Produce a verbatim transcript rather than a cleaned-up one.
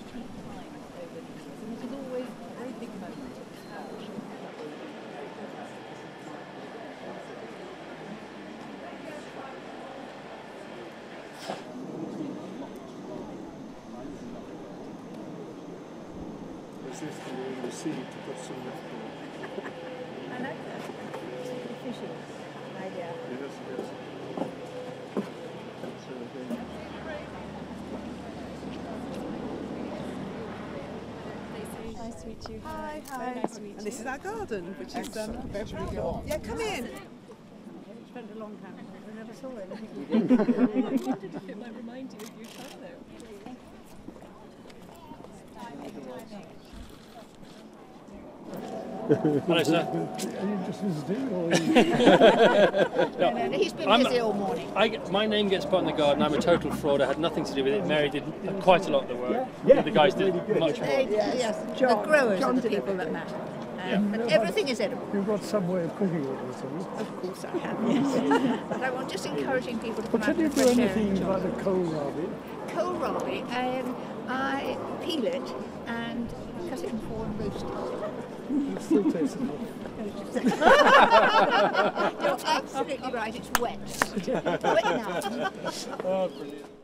different times over the years, and it is always a very big moment. Is this the way you see to put some left in? I like that. Fishing idea. Yes, yes. So then, Nice to meet you. Hi, hi. Very nice to meet you. And this is our garden, which is um, very good. yeah, come in. Spent a long time. I never saw it. I wondered if it might remind you of your time there. Hello, sir. Are you just visiting or are you... No, no, no, he's been I'm- busy all morning. I get, my name gets put in the garden. I'm a total fraud. I had nothing to do with it. Mary did quite a lot of the work. The other guys did much more. They, yes, the growers are the people that matter. Um, but everything is edible. You've got some way of cooking it, or something. Of course I have, yes. But I want just encouraging people to come But out can you and do fresh air and anything enjoy. like the kohlrabi? Kohlrabi, um, I peel it and cut it in four and roast it. It still tastes good. You're absolutely right, it's wet. Wet now. Oh, brilliant.